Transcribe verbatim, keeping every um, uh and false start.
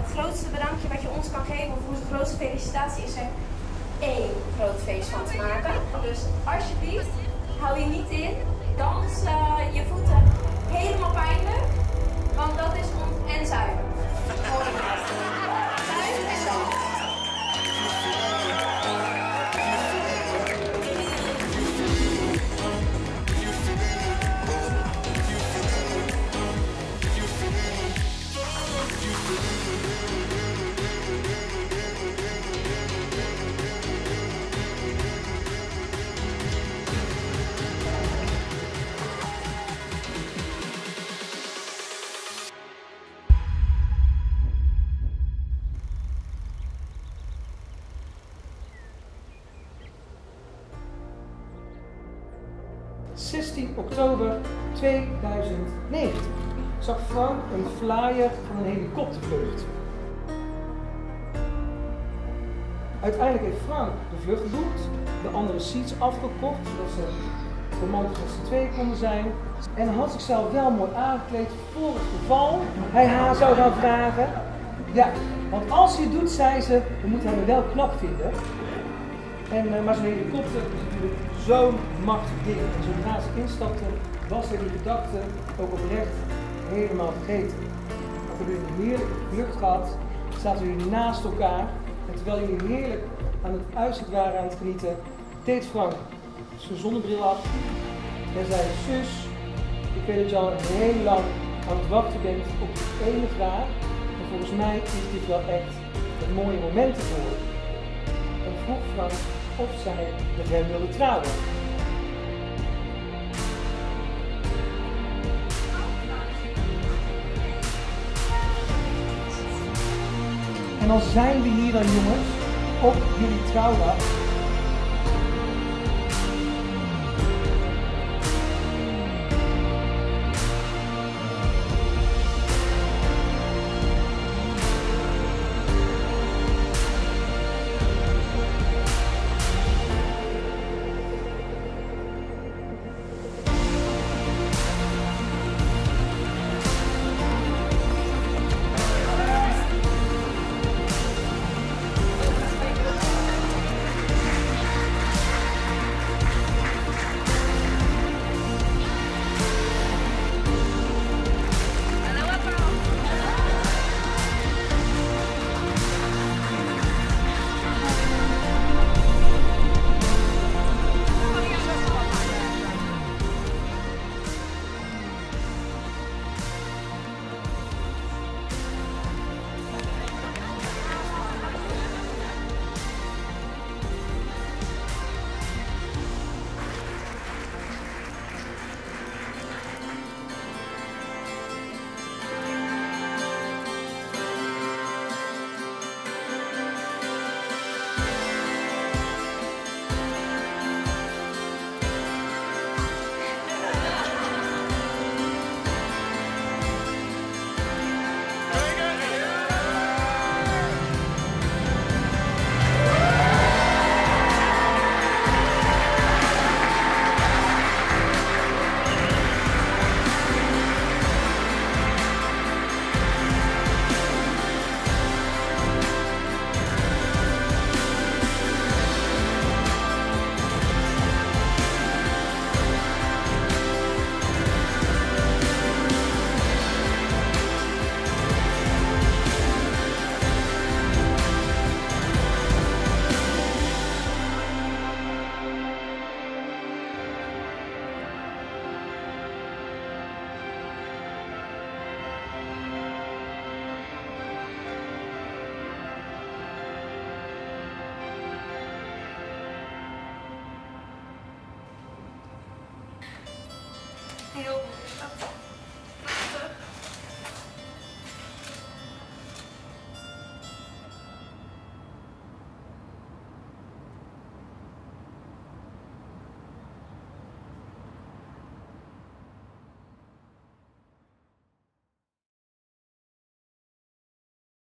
het grootste bedankje wat je ons kan geven, of onze grootste felicitatie, is er één groot feest van te maken. Dus alsjeblieft, hou je niet in, dans uh, je voeten helemaal pijnlijk, want dat is ons en zuiver. Zuiver en dans. zestien oktober tweeduizend negentien zag Frank een flyer van een helikoptervlucht. Uiteindelijk heeft Frank de vlucht geboekt, de andere seats afgekocht, zodat ze romantisch met z'n tweeën konden zijn. En had zichzelf wel mooi aangekleed voor het geval hij haar zou gaan vragen. Ja, want als hij het doet, zei ze, we moeten hem wel knap vinden. En, uh, maar zo'n helikopter is natuurlijk zo'n machtig ding. En zodra ze instapte, was hij die gedachte ook oprecht helemaal vergeten. We hebben een heerlijke vlucht gehad, zaten jullie naast elkaar. En terwijl jullie heerlijk aan het uitzicht waren aan het genieten, deed Frank zijn zonnebril af en zei: zus, ik weet dat je al heel lang aan het wachten bent op die ene vraag. En volgens mij is dit wel echt een mooie moment ervoor. En vroeg Frank of zij met hem wilde trouwen. En dan zijn we hier dan, jongens, op jullie trouwdag. Heel